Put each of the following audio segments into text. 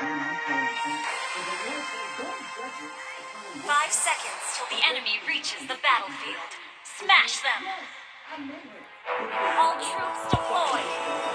5 seconds till the enemy reaches the battlefield. Smash them! All troops deployed!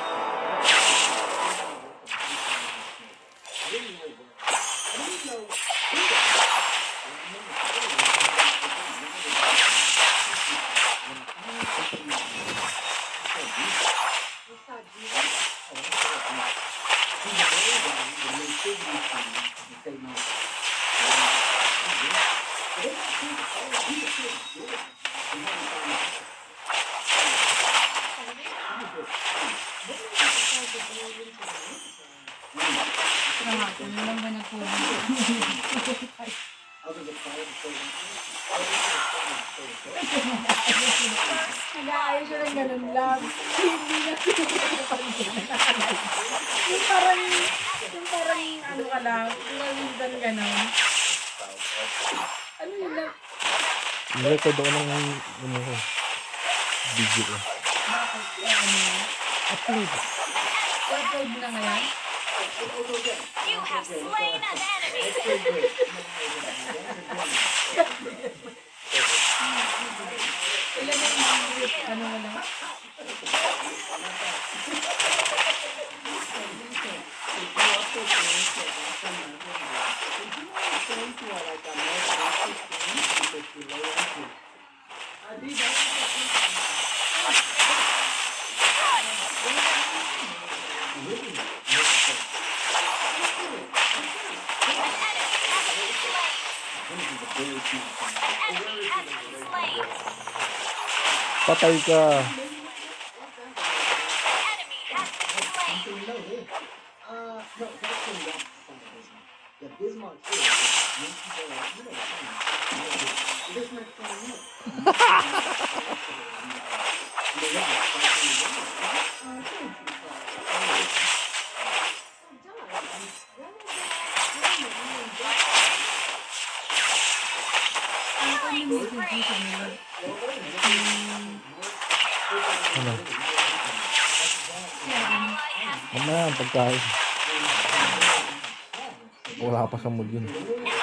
Nag-aayos siya ng ganun lang. Hindi na yung parang ano ka lang, minsan ganun. Ano yun lang? Nirecord ako ng video ko. Upload. Upload na ngayon? You have slain an enemy! Ilan na yung ano mo lang? Patay ka. Ano? Ano yan, pagkain. Wala pa sa mood yun.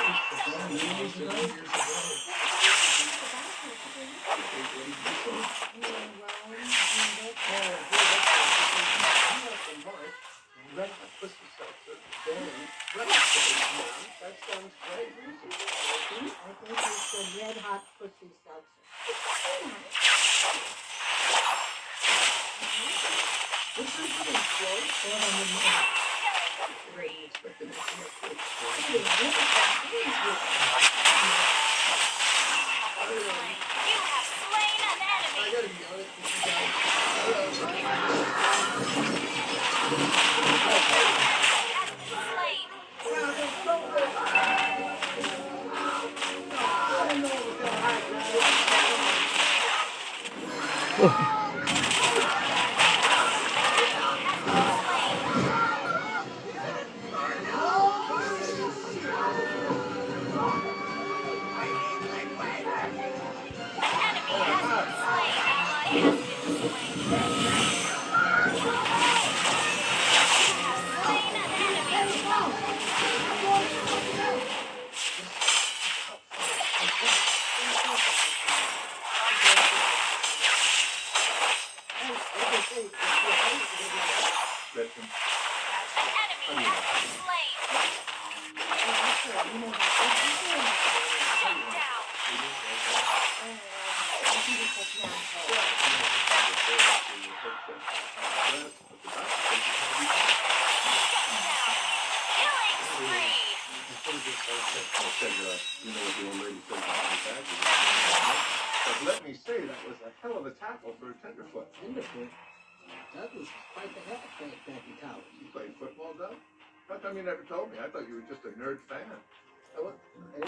But let me say, that was a hell of a tackle for a tenderfoot. Tenderfoot? That was quite the heck of that towel. You played football, Doug? How come you never told me? I thought you were just a nerd fan. Oh, hey.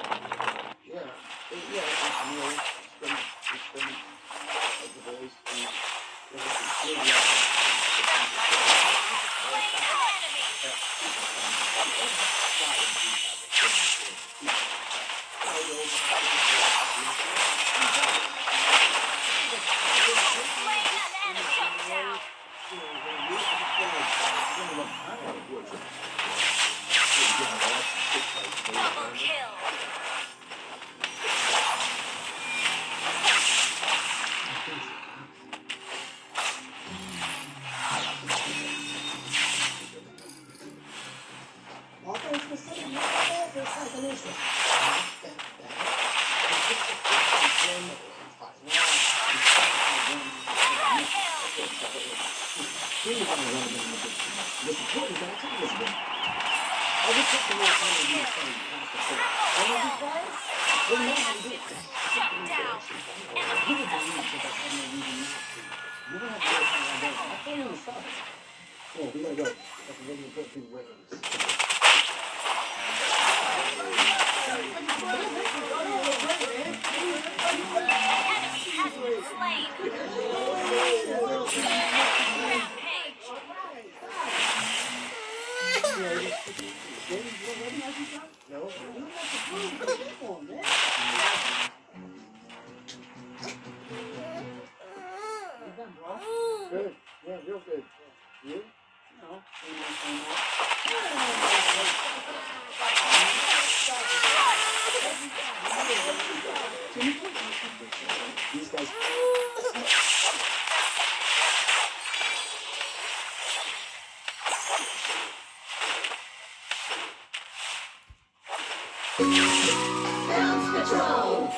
Yeah. Yeah, it's from the boys. the same. It's like an instant. Oh, we gotta go. That's really important ways. Good. Yeah, real good. You? No. These guys. Bounce Patrol!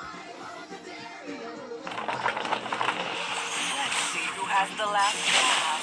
Has the last laugh.